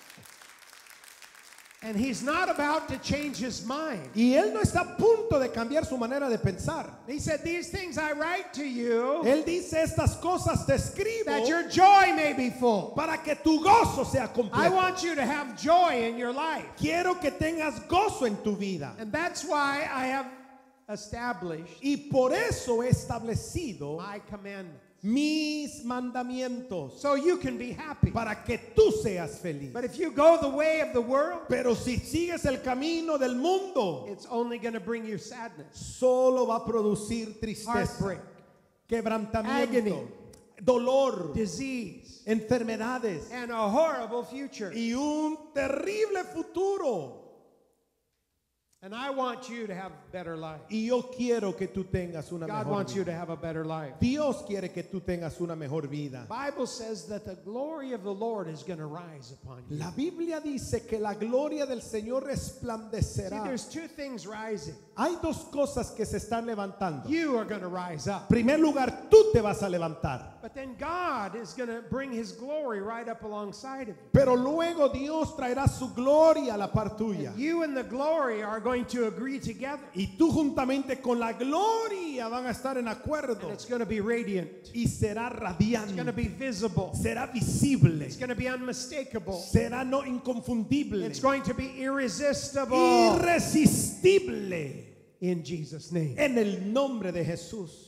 Speaker 2: And he's not about to change his mind.
Speaker 1: Y Él no está a punto de cambiar su manera de pensar.
Speaker 2: He said, "These things I write to you,
Speaker 1: Él dice, estas cosas te escribo
Speaker 2: that your joy may be full."
Speaker 1: para que tu gozo sea
Speaker 2: I
Speaker 1: completo.
Speaker 2: want you to have joy in your life.
Speaker 1: Quiero que tengas gozo en tu vida.
Speaker 2: And that's why I have established
Speaker 1: Y por eso he establecido
Speaker 2: my commandments.
Speaker 1: mis mandamientos
Speaker 2: So you can be happy.
Speaker 1: para que tú seas feliz.
Speaker 2: But if you go the way of the world,
Speaker 1: Pero si sigues el camino del mundo,
Speaker 2: it's only going to bring you sadness,
Speaker 1: solo va a producir tristeza,
Speaker 2: heartbreak,
Speaker 1: quebrantamiento,
Speaker 2: agony,
Speaker 1: dolor,
Speaker 2: disease,
Speaker 1: enfermedades
Speaker 2: and a horrible future.
Speaker 1: y un terrible futuro.
Speaker 2: And I want you to have a better life.
Speaker 1: Y yo quiero que tú tengas una
Speaker 2: God
Speaker 1: mejor
Speaker 2: wants you
Speaker 1: vida.
Speaker 2: to have a better life.
Speaker 1: Dios quiere que tú tengas una mejor vida.
Speaker 2: Bible says that the glory of the Lord is going to rise upon you.
Speaker 1: La Biblia dice que la gloria del Señor
Speaker 2: See,
Speaker 1: resplandecerá.
Speaker 2: there's two things rising.
Speaker 1: Hay dos cosas que se están levantando.
Speaker 2: You are going to rise up.
Speaker 1: En primer lugar, tú te vas a levantar.
Speaker 2: But then God is going to bring his glory right up alongside of you.
Speaker 1: Pero luego Dios traerá su gloria a la par tuya.
Speaker 2: You and the glory are going to agree together.
Speaker 1: Y tú juntamente con la gloria van a estar en
Speaker 2: And
Speaker 1: acuerdo.
Speaker 2: it's going to be radiant.
Speaker 1: Y será
Speaker 2: It's going to
Speaker 1: radiante.
Speaker 2: be visible.
Speaker 1: Será visible.
Speaker 2: It's going to be unmistakable.
Speaker 1: Será no inconfundible.
Speaker 2: It's going to be irresistible.
Speaker 1: Irresistible.
Speaker 2: In Jesus' name.
Speaker 1: En el nombre de Jesús.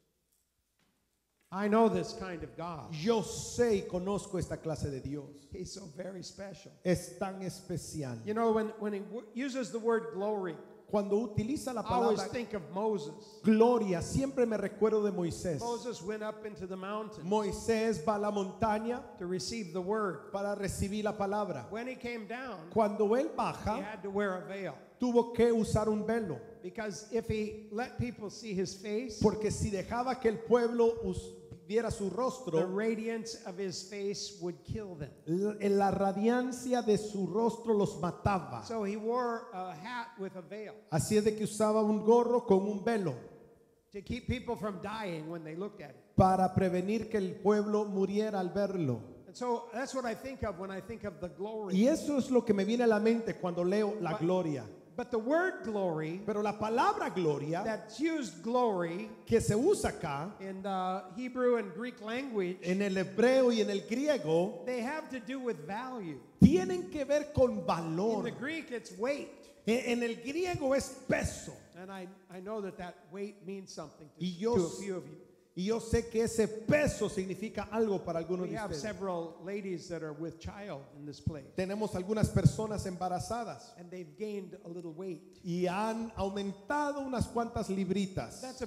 Speaker 2: I know this kind of God.
Speaker 1: Yo sé y conozco esta clase de Dios.
Speaker 2: He's so very special.
Speaker 1: Es tan especial.
Speaker 2: You know, when he uses the word glory,
Speaker 1: Cuando utiliza la
Speaker 2: I always
Speaker 1: palabra
Speaker 2: think of Moses.
Speaker 1: gloria, siempre me recuerdo de Moisés.
Speaker 2: Moses went up into the mountain
Speaker 1: Moisés va a la montaña
Speaker 2: to receive the word.
Speaker 1: para recibir la palabra.
Speaker 2: When he came down,
Speaker 1: Cuando él
Speaker 2: he
Speaker 1: baja,
Speaker 2: had to wear a veil.
Speaker 1: tuvo que usar un velo,
Speaker 2: Because if he let people see his face,
Speaker 1: porque si dejaba que el pueblo viera su
Speaker 2: the
Speaker 1: rostro,
Speaker 2: radiance of his face would kill them.
Speaker 1: la radiancia de su rostro los mataba.
Speaker 2: So he wore a hat with a veil
Speaker 1: Así es de que usaba un gorro con un velo
Speaker 2: to keep people from dying when they looked at it.
Speaker 1: para prevenir que el pueblo muriera al verlo.
Speaker 2: And so that's what I think of when I think of the glory.
Speaker 1: Y eso es lo que me viene a la mente cuando leo la gloria.
Speaker 2: But the word glory,
Speaker 1: Pero la palabra gloria
Speaker 2: that's used glory
Speaker 1: que se usa acá
Speaker 2: in the Hebrew and Greek language,
Speaker 1: en el hebreo y en el griego
Speaker 2: they have to do with value.
Speaker 1: tienen que ver con
Speaker 2: In
Speaker 1: valor.
Speaker 2: the Greek, it's weight.
Speaker 1: En el griego es peso.
Speaker 2: And I know that weight means something
Speaker 1: Y
Speaker 2: to
Speaker 1: yo,
Speaker 2: a few of you.
Speaker 1: y yo sé que ese peso significa algo para algunos
Speaker 2: We
Speaker 1: de
Speaker 2: have
Speaker 1: ustedes.
Speaker 2: several ladies that are with child in this place,
Speaker 1: Tenemos algunas personas embarazadas
Speaker 2: and they've gained a little weight.
Speaker 1: y han aumentado unas cuantas libritas.
Speaker 2: That's a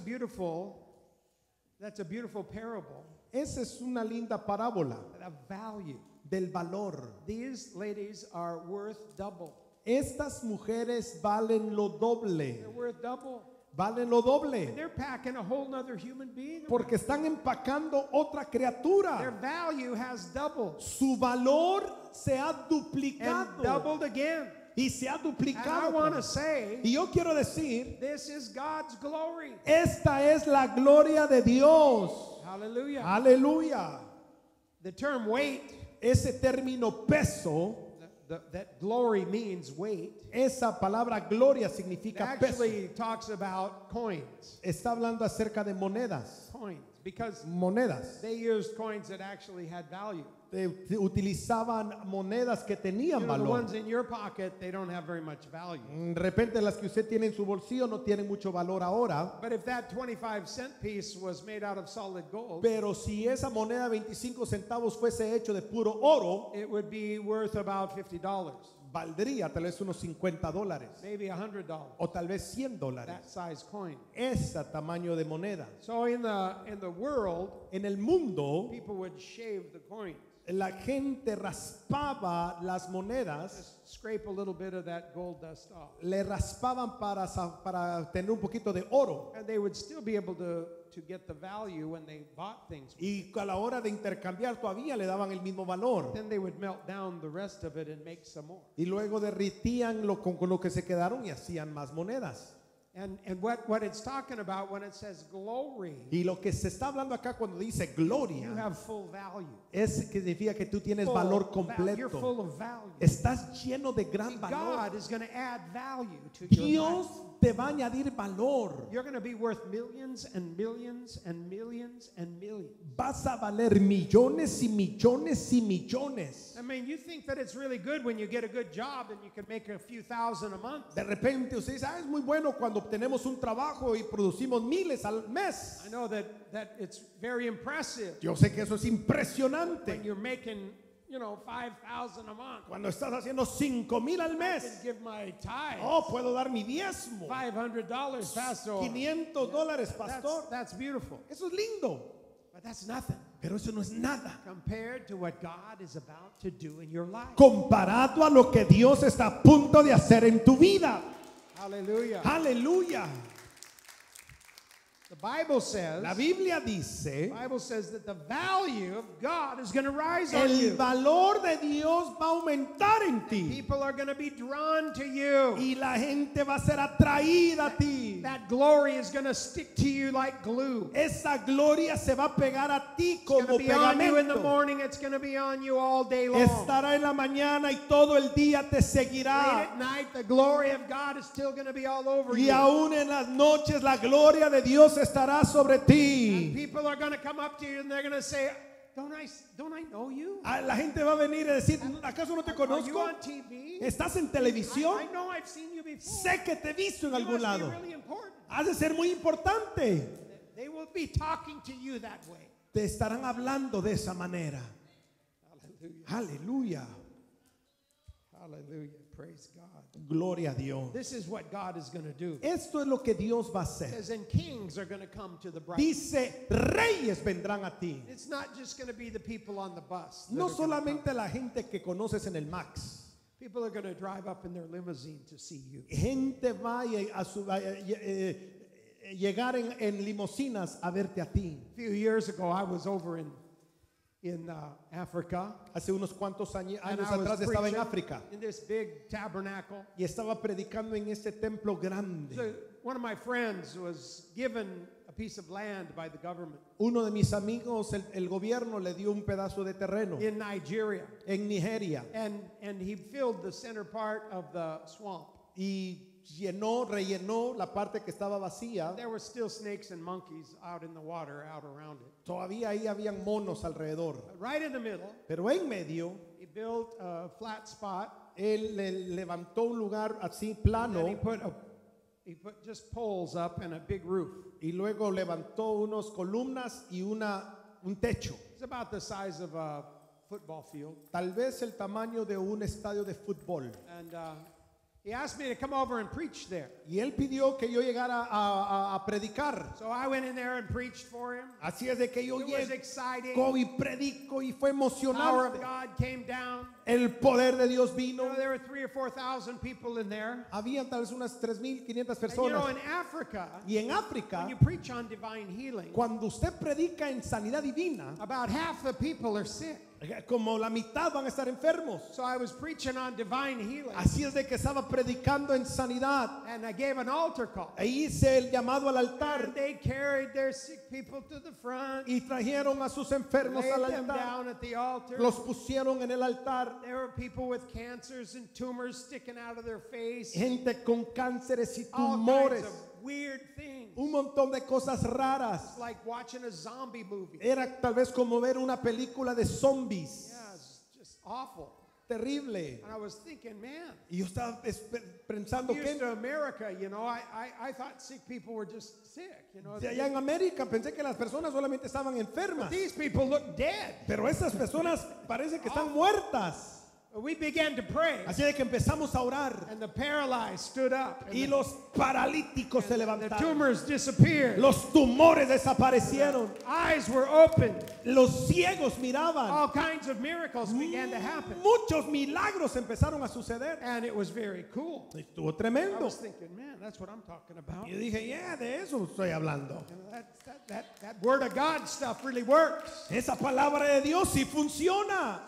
Speaker 2: beautiful parable
Speaker 1: Esa es una linda parábola
Speaker 2: of value.
Speaker 1: del valor.
Speaker 2: These ladies are worth double.
Speaker 1: Estas mujeres valen lo doble.
Speaker 2: They're worth double.
Speaker 1: Valen lo doble.
Speaker 2: They're packing a whole nother human being.
Speaker 1: Porque están empacando otra criatura.
Speaker 2: Their value has doubled
Speaker 1: Su valor se ha
Speaker 2: and
Speaker 1: duplicado
Speaker 2: doubled again.
Speaker 1: y se ha
Speaker 2: And I
Speaker 1: duplicado.
Speaker 2: want to say,
Speaker 1: Y yo quiero decir,
Speaker 2: this is God's glory.
Speaker 1: esta es la gloria de Dios.
Speaker 2: Hallelujah.
Speaker 1: Aleluya.
Speaker 2: The term weight,
Speaker 1: Ese término peso,
Speaker 2: that glory means weight,
Speaker 1: esa palabra gloria
Speaker 2: it
Speaker 1: significa peso.
Speaker 2: actually talks about coins.
Speaker 1: Está hablando acerca de monedas.
Speaker 2: Coins. Because
Speaker 1: Monedas.
Speaker 2: they used coins that actually had value.
Speaker 1: Utilizaban monedas que tenían
Speaker 2: The
Speaker 1: valor.
Speaker 2: ones in your pocket, they don't have very much value.
Speaker 1: De repente las que usted tiene en su bolsillo no tienen mucho valor ahora.
Speaker 2: But if that 25-cent piece was made out of solid gold,
Speaker 1: Pero si esa moneda de 25 centavos fuese hecho de puro oro,
Speaker 2: it would be worth about $50,
Speaker 1: valdría tal vez unos $50
Speaker 2: maybe $100,
Speaker 1: o tal vez $100.
Speaker 2: that size coin.
Speaker 1: Ese tamaño de moneda.
Speaker 2: So in the world,
Speaker 1: En el mundo,
Speaker 2: people would shave the coins,
Speaker 1: la gente raspaba las monedas,
Speaker 2: just scrape a little bit of that gold dust off,
Speaker 1: le raspaban para tener un poquito de oro.
Speaker 2: and they would still be able to get the value when they bought things.
Speaker 1: Y a la hora de intercambiar todavía le daban el mismo valor.
Speaker 2: Then they would melt down the rest of it and make some more.
Speaker 1: Y luego derritían con lo que se quedaron y hacían más monedas.
Speaker 2: And what it's talking about when it says glory,
Speaker 1: Y lo que se está hablando acá cuando dice
Speaker 2: you
Speaker 1: gloria
Speaker 2: have full value.
Speaker 1: es que significa que tú tienes
Speaker 2: Full
Speaker 1: valor
Speaker 2: You're
Speaker 1: completo.
Speaker 2: full of value.
Speaker 1: Estás lleno de gran valor.
Speaker 2: God is going to add value to your
Speaker 1: Dios
Speaker 2: life.
Speaker 1: te va a añadir valor.
Speaker 2: You're going to be worth millions and millions and millions and millions.
Speaker 1: Vas a valer millones y millones y millones.
Speaker 2: I mean, you think that it's really good when you get a good job and you can make a few thousand a month.
Speaker 1: De repente usted dice, es muy bueno cuando obtenemos un trabajo y producimos miles al mes.
Speaker 2: I know that it's very impressive
Speaker 1: Yo sé que eso es
Speaker 2: when
Speaker 1: impresionante.
Speaker 2: you're making, 5,000 a month.
Speaker 1: Cuando estás haciendo 5,000 al
Speaker 2: I can
Speaker 1: mes,
Speaker 2: give my tithe.
Speaker 1: puedo dar mi diezmo.
Speaker 2: $500, Pastor.
Speaker 1: $500, pastor.
Speaker 2: That's beautiful.
Speaker 1: Eso es lindo.
Speaker 2: But that's nothing
Speaker 1: Pero eso no es nada
Speaker 2: compared to what God is about to do in your life.
Speaker 1: comparado a lo que Dios está a punto de hacer en tu vida.
Speaker 2: Hallelujah.
Speaker 1: Aleluya.
Speaker 2: The Bible says,
Speaker 1: La Biblia dice,
Speaker 2: that the value of God is going to rise on
Speaker 1: el
Speaker 2: you.
Speaker 1: valor de Dios va a aumentar en ti
Speaker 2: People are going to be drawn to you.
Speaker 1: y la gente va a ser atraída a ti.
Speaker 2: That glory is going to stick to you like glue.
Speaker 1: Esa gloria se va a pegar a ti
Speaker 2: It's going
Speaker 1: como
Speaker 2: to be on you in the
Speaker 1: pegamento.
Speaker 2: morning. It's going to be on you all day long.
Speaker 1: Estará en la mañana y todo el día te
Speaker 2: Late
Speaker 1: seguirá.
Speaker 2: at night, the glory of God is still going to be all over
Speaker 1: Y
Speaker 2: you.
Speaker 1: aún en las noches la gloria de Dios estará sobre
Speaker 2: And
Speaker 1: ti.
Speaker 2: people are going to come up to you and they're going to say, don't I know you?
Speaker 1: La gente va a venir y decir, ¿acaso no te
Speaker 2: Are you
Speaker 1: conozco?
Speaker 2: on TV?
Speaker 1: ¿Estás en televisión?
Speaker 2: I know I've seen you before.
Speaker 1: Sé que te he visto en
Speaker 2: You
Speaker 1: algún
Speaker 2: must be
Speaker 1: lado.
Speaker 2: really important.
Speaker 1: Has de ser muy importante.
Speaker 2: They will be talking to you that way.
Speaker 1: Te estarán hablando de esa manera.
Speaker 2: Hallelujah.
Speaker 1: Aleluya.
Speaker 2: Hallelujah. Praise God.
Speaker 1: Gloria a Dios.
Speaker 2: This is what God is going to do.
Speaker 1: Esto es lo que Dios va a
Speaker 2: It
Speaker 1: hacer.
Speaker 2: says, and kings are going to come to the bride.
Speaker 1: Dice, reyes vendrán a ti.
Speaker 2: It's not just going to be the people on the bus. that
Speaker 1: No
Speaker 2: are gonna come.
Speaker 1: solamente la gente que conoces en el Max.
Speaker 2: People are going to drive up in their limousine to see you.
Speaker 1: Gente va a llegar en limusinas a verte a ti.
Speaker 2: A few years ago, I was over in Africa.
Speaker 1: Hace unos cuantos años
Speaker 2: And I was
Speaker 1: atrás estaba en
Speaker 2: preaching
Speaker 1: África
Speaker 2: in this big tabernacle.
Speaker 1: y estaba predicando en este templo grande.
Speaker 2: So one of my friends was given a piece of land by the government
Speaker 1: Uno de mis amigos, el gobierno le dio un pedazo de terreno
Speaker 2: in Nigeria.
Speaker 1: en Nigeria
Speaker 2: And he filled the center part of the swamp.
Speaker 1: y rellenó la parte que estaba vacía.
Speaker 2: There were still snakes and monkeys out in the water, out around it.
Speaker 1: Todavía ahí habían monos alrededor.
Speaker 2: But right in the middle,
Speaker 1: Pero en medio,
Speaker 2: he built a flat spot.
Speaker 1: él le levantó un lugar así
Speaker 2: And
Speaker 1: plano
Speaker 2: he put just poles up and a big roof.
Speaker 1: y luego levantó unos columnas y un techo.
Speaker 2: It's about the size of a football field.
Speaker 1: Tal vez el tamaño de un estadio de fútbol.
Speaker 2: And he asked me to come over and preach there.
Speaker 1: Y él pidió que yo llegara a predicar.
Speaker 2: So I went in there and preached for him.
Speaker 1: Así es de que yo
Speaker 2: It was
Speaker 1: llego
Speaker 2: exciting.
Speaker 1: y predico y fue
Speaker 2: The power of
Speaker 1: emocionante.
Speaker 2: God came down.
Speaker 1: El poder de Dios
Speaker 2: You
Speaker 1: vino.
Speaker 2: know, there were 3,000 or 4,000 people in there.
Speaker 1: Habían tal vez unas 3,500
Speaker 2: And you know,
Speaker 1: personas.
Speaker 2: in Africa,
Speaker 1: Y en África,
Speaker 2: when you preach on divine healing,
Speaker 1: cuando usted predica en sanidad divina,
Speaker 2: about half the people are sick.
Speaker 1: como la mitad van a estar enfermos.
Speaker 2: So I was preaching on divine healing.
Speaker 1: Así es de que estaba predicando en sanidad.
Speaker 2: And I gave an altar call.
Speaker 1: E hice el llamado al altar
Speaker 2: And they carried their sick people to the front,
Speaker 1: y trajeron a sus enfermos
Speaker 2: laid
Speaker 1: al
Speaker 2: them
Speaker 1: altar.
Speaker 2: down at the altar.
Speaker 1: Los pusieron en el altar.
Speaker 2: There were people with cancers and tumors sticking out of their face.
Speaker 1: Gente con cánceres y
Speaker 2: All
Speaker 1: tumores.
Speaker 2: kinds of weird things.
Speaker 1: Un montón de cosas raras.
Speaker 2: It's like watching a zombie movie.
Speaker 1: Era tal vez como ver una película de zombies.
Speaker 2: Yeah, it's just awful.
Speaker 1: Terrible.
Speaker 2: And I was thinking, man,
Speaker 1: Y yo estaba pensando
Speaker 2: I'm used
Speaker 1: que
Speaker 2: to America, you know, I thought sick people were just sick, you know.
Speaker 1: de allá en América pensé que las personas solamente estaban enfermas.
Speaker 2: These people look dead.
Speaker 1: Pero esas personas parece que están muertas.
Speaker 2: We began to pray,
Speaker 1: Así de que empezamos a orar.
Speaker 2: and the paralyzed stood up, and
Speaker 1: Y los paralíticos se
Speaker 2: the
Speaker 1: levantaron.
Speaker 2: tumors disappeared.
Speaker 1: Los tumores desaparecieron.
Speaker 2: Eyes were opened.
Speaker 1: Los ciegos miraban.
Speaker 2: All kinds of miracles began to happen.
Speaker 1: Muchos milagros empezaron a suceder.
Speaker 2: And it was very cool.
Speaker 1: Estuvo
Speaker 2: I
Speaker 1: tremendo.
Speaker 2: was thinking, man, that's what I'm talking about.
Speaker 1: Y yo dije, ya, de eso estoy hablando.
Speaker 2: You know, that word of God stuff really works.
Speaker 1: Esa palabra de Dios sí funciona.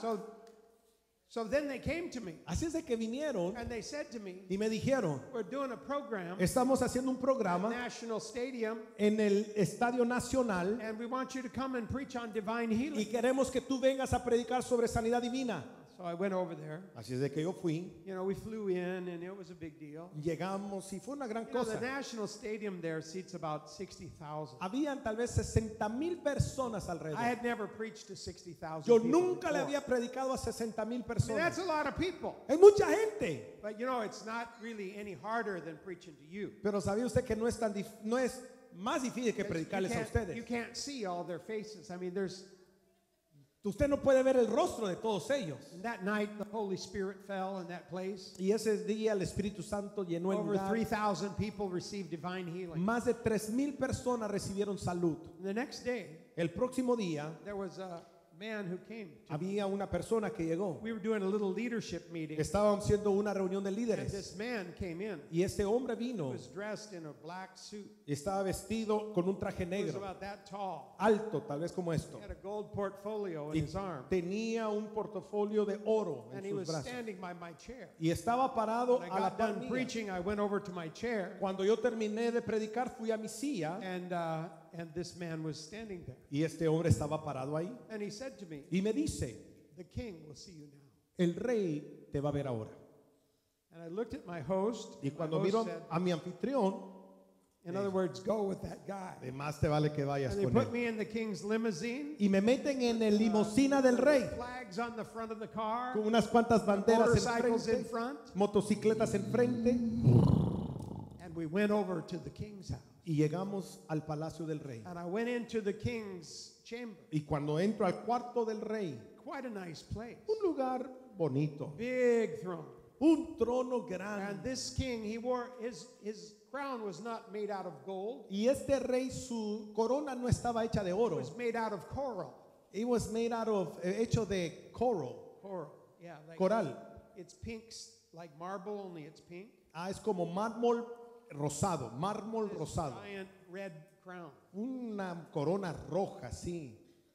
Speaker 2: So then they came to me
Speaker 1: Así es de que vinieron
Speaker 2: and they said to me,
Speaker 1: y me dijeron,
Speaker 2: we're doing a program
Speaker 1: estamos haciendo un
Speaker 2: at
Speaker 1: programa
Speaker 2: National Stadium,
Speaker 1: en el Estadio Nacional
Speaker 2: and we want you to come and preach on divine
Speaker 1: y
Speaker 2: healing.
Speaker 1: queremos que tú vengas a predicar sobre sanidad divina.
Speaker 2: So I went over there.
Speaker 1: Así es de que yo fui,
Speaker 2: You know, we flew in and it was a big deal.
Speaker 1: llegamos y fue una gran
Speaker 2: You know, the
Speaker 1: cosa.
Speaker 2: National Stadium there seats about 60,000.
Speaker 1: Habían tal vez 60,000 personas
Speaker 2: I
Speaker 1: alrededor.
Speaker 2: had never preached to 60,000
Speaker 1: Yo
Speaker 2: people
Speaker 1: nunca le
Speaker 2: before.
Speaker 1: había predicado a 60,000
Speaker 2: I mean,
Speaker 1: personas.
Speaker 2: that's a lot of people.
Speaker 1: Hay mucha gente.
Speaker 2: But you know, it's not really any harder than preaching to you.
Speaker 1: Pero ¿sabía usted que no es no es más difícil que predicarles a
Speaker 2: You
Speaker 1: ustedes?
Speaker 2: can't see all their faces. I mean, there's
Speaker 1: Usted no puede ver el rostro de todos ellos.
Speaker 2: and that night the Holy Spirit fell in that place.
Speaker 1: Y ese día el Espíritu Santo llenó el
Speaker 2: Over
Speaker 1: lugar.
Speaker 2: 3,000 people received divine healing.
Speaker 1: Más de 3,000 personas recibieron salud.
Speaker 2: The next day,
Speaker 1: El próximo día
Speaker 2: there was a man who came.
Speaker 1: había una persona que llegó.
Speaker 2: We were doing a little leadership meeting,
Speaker 1: Estábamos haciendo una reunión de
Speaker 2: and
Speaker 1: líderes.
Speaker 2: this man came in.
Speaker 1: Y este hombre
Speaker 2: He
Speaker 1: vino
Speaker 2: was dressed in a black suit.
Speaker 1: y estaba vestido con un traje
Speaker 2: He was
Speaker 1: negro,
Speaker 2: about that tall.
Speaker 1: alto, tal vez como esto.
Speaker 2: He had a gold portfolio in
Speaker 1: Y
Speaker 2: his arm,
Speaker 1: tenía un portafolio de oro
Speaker 2: and
Speaker 1: en
Speaker 2: he
Speaker 1: sus
Speaker 2: was
Speaker 1: brazos.
Speaker 2: standing by my chair.
Speaker 1: Y estaba parado
Speaker 2: When I
Speaker 1: a la
Speaker 2: got
Speaker 1: par
Speaker 2: done
Speaker 1: mía.
Speaker 2: preaching, I went over to my chair,
Speaker 1: Cuando yo terminé de predicar, fui a mi silla
Speaker 2: and this man was standing there.
Speaker 1: y este hombre estaba parado ahí.
Speaker 2: And he said to me,
Speaker 1: Y me dice,
Speaker 2: "The king will see you now."
Speaker 1: el rey te va a ver ahora.
Speaker 2: And I looked at my host.
Speaker 1: Y
Speaker 2: My
Speaker 1: cuando
Speaker 2: host
Speaker 1: miro
Speaker 2: said,
Speaker 1: a mi anfitrión,
Speaker 2: in other words, go with that guy.
Speaker 1: de más te vale que vayas
Speaker 2: And they
Speaker 1: con
Speaker 2: put
Speaker 1: él.
Speaker 2: me in the king's limousine.
Speaker 1: Y me meten en el limusina del rey,
Speaker 2: Flags on the front of the car.
Speaker 1: con unas cuantas banderas
Speaker 2: Motorcycles in
Speaker 1: enfrente,
Speaker 2: front.
Speaker 1: motocicletas enfrente,
Speaker 2: And we went over to the king's house.
Speaker 1: y llegamos al palacio del rey.
Speaker 2: And I went into the king's chamber.
Speaker 1: Y cuando entro al cuarto del rey,
Speaker 2: Quite a nice place.
Speaker 1: un lugar bonito,
Speaker 2: Big throne.
Speaker 1: un trono
Speaker 2: And
Speaker 1: grande.
Speaker 2: this king, he wore his crown was not made out of gold.
Speaker 1: Y este rey, su corona no estaba hecha de
Speaker 2: It
Speaker 1: oro.
Speaker 2: was made out of coral.
Speaker 1: It was made out of, hecho de coral,
Speaker 2: Coral. Yeah, like
Speaker 1: coral.
Speaker 2: it's pink like marble, only it's pink.
Speaker 1: Es como mármol rosado, mármol
Speaker 2: This
Speaker 1: rosado.
Speaker 2: giant red crown.
Speaker 1: Una corona roja, sí.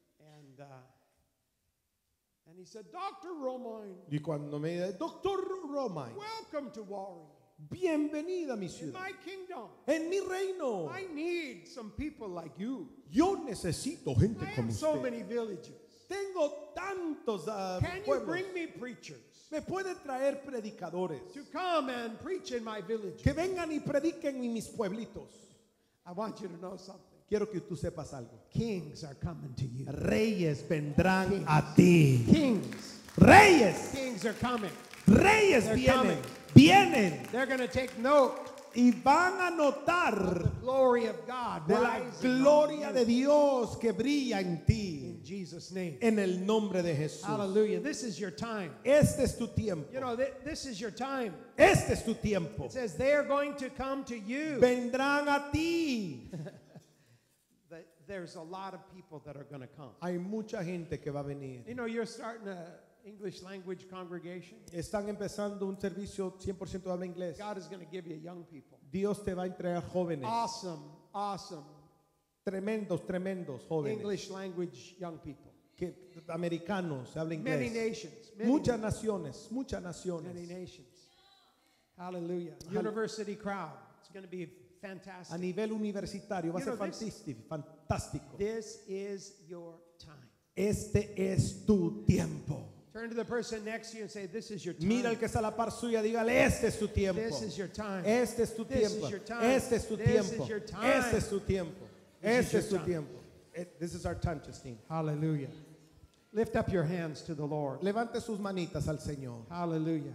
Speaker 2: And he said, Dr. Romine,
Speaker 1: Y cuando me dice, Doctor Romay,
Speaker 2: welcome to Warri.
Speaker 1: bienvenida a mi
Speaker 2: In
Speaker 1: ciudad,
Speaker 2: my kingdom,
Speaker 1: en mi reino.
Speaker 2: I need some people like you.
Speaker 1: Yo necesito gente
Speaker 2: I
Speaker 1: como
Speaker 2: have so
Speaker 1: usted.
Speaker 2: many villages.
Speaker 1: Tengo tantos
Speaker 2: Can you
Speaker 1: pueblos.
Speaker 2: bring me preachers
Speaker 1: Me puede traer predicadores
Speaker 2: to come and preach in my village?
Speaker 1: que vengan y prediquen en mis pueblitos.
Speaker 2: I want you to know something.
Speaker 1: Quiero que tú sepas algo.
Speaker 2: Kings are coming to you.
Speaker 1: Reyes vendrán a ti.
Speaker 2: Kings.
Speaker 1: Reyes,
Speaker 2: Kings are coming.
Speaker 1: reyes
Speaker 2: They're
Speaker 1: vienen,
Speaker 2: coming.
Speaker 1: vienen
Speaker 2: They're going to take note
Speaker 1: y van a
Speaker 2: of
Speaker 1: notar
Speaker 2: the glory of God
Speaker 1: de la
Speaker 2: rising
Speaker 1: gloria
Speaker 2: on
Speaker 1: de
Speaker 2: you
Speaker 1: Dios que brilla en ti.
Speaker 2: in Jesus' name.
Speaker 1: En el nombre de Jesús.
Speaker 2: Hallelujah. This is your time.
Speaker 1: Este es tu tiempo.
Speaker 2: You know, this is your time.
Speaker 1: Este es tu tiempo.
Speaker 2: It says they are going to come to you.
Speaker 1: Vendrán a ti.
Speaker 2: There's a lot of people that are going to come.
Speaker 1: Hay mucha gente que va a venir.
Speaker 2: You know, you're starting a English language congregation.
Speaker 1: Están empezando un servicio 100% de habla inglés.
Speaker 2: God is going to give you young people.
Speaker 1: Dios te va a entregar jóvenes.
Speaker 2: Awesome, awesome
Speaker 1: Tremendos, tremendos jóvenes.
Speaker 2: English language young people.
Speaker 1: Que, americanos, habla
Speaker 2: Many
Speaker 1: inglés.
Speaker 2: nations.
Speaker 1: Muchas naciones, muchas
Speaker 2: Many
Speaker 1: naciones.
Speaker 2: nations. Hallelujah. University crowd. It's going to be
Speaker 1: A
Speaker 2: fantastic.
Speaker 1: nivel universitario va a
Speaker 2: You
Speaker 1: ser
Speaker 2: know, this-
Speaker 1: fantástico.
Speaker 2: This is your time.
Speaker 1: Este es tu tiempo.
Speaker 2: Turn to the person next to you and say, this is your time.
Speaker 1: Mira al que está a la par suya, dígale, este es tu tiempo.
Speaker 2: This is your time.
Speaker 1: Este es tu
Speaker 2: This
Speaker 1: tiempo.
Speaker 2: is your time.
Speaker 1: Este es tu
Speaker 2: This
Speaker 1: tiempo.
Speaker 2: is your time.
Speaker 1: Este es tu tiempo.
Speaker 2: This is
Speaker 1: Este es tu
Speaker 2: your time.
Speaker 1: tiempo. This is our time, Justine.
Speaker 2: Hallelujah. Lift up your hands to the Lord.
Speaker 1: Levante sus manitas al Señor.
Speaker 2: Hallelujah.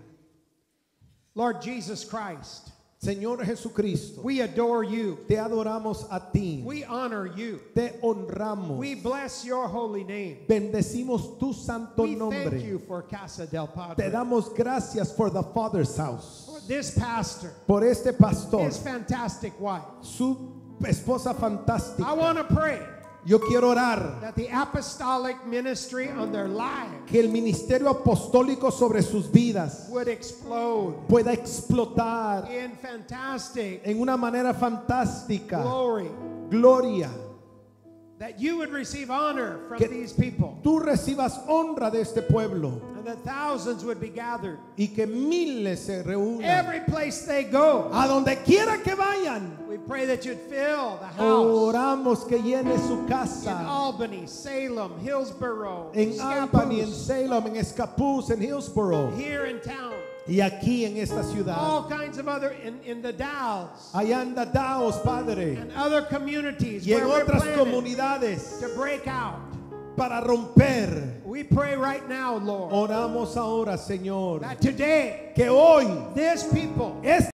Speaker 2: Lord Jesus Christ,
Speaker 1: Señor Jesucristo,
Speaker 2: we adore you.
Speaker 1: te adoramos a ti.
Speaker 2: We honor you.
Speaker 1: Te honramos.
Speaker 2: We bless your holy name.
Speaker 1: Bendecimos tu santo
Speaker 2: We thank
Speaker 1: nombre.
Speaker 2: you for Casa del
Speaker 1: Te
Speaker 2: Padre.
Speaker 1: damos gracias for the Father's house.
Speaker 2: For this pastor,
Speaker 1: Por este pastor,
Speaker 2: his fantastic wife.
Speaker 1: su esposa
Speaker 2: I
Speaker 1: fantástica.
Speaker 2: want to pray
Speaker 1: Yo quiero orar
Speaker 2: that the apostolic ministry on their lives
Speaker 1: que el ministerio apostólico sobre sus vidas
Speaker 2: would explode
Speaker 1: pueda explotar
Speaker 2: in fantastic
Speaker 1: en una manera fantástica.
Speaker 2: glory.
Speaker 1: Gloria.
Speaker 2: That you would receive honor from
Speaker 1: Que
Speaker 2: these people.
Speaker 1: tú recibas honra de este pueblo
Speaker 2: And that thousands would be gathered.
Speaker 1: y que miles se reúnan.
Speaker 2: Every place they go,
Speaker 1: A donde quiera que vayan,
Speaker 2: we pray that you'd fill the house.
Speaker 1: oramos que llene su
Speaker 2: In
Speaker 1: casa.
Speaker 2: Albany, Salem, Hillsborough,
Speaker 1: En Albany, en
Speaker 2: Scappoose,
Speaker 1: Salem, en Scappoose, en Hillsborough
Speaker 2: here in town,
Speaker 1: y aquí en esta ciudad.
Speaker 2: all kinds of other, in the Dalles,
Speaker 1: Allá en Daos, Padre,
Speaker 2: and other communities
Speaker 1: y en
Speaker 2: where we're
Speaker 1: otras
Speaker 2: planted
Speaker 1: comunidades
Speaker 2: to break out.
Speaker 1: para romper.
Speaker 2: We pray right now, Lord,
Speaker 1: Oramos ahora, Señor,
Speaker 2: that today,
Speaker 1: que hoy
Speaker 2: this people
Speaker 1: es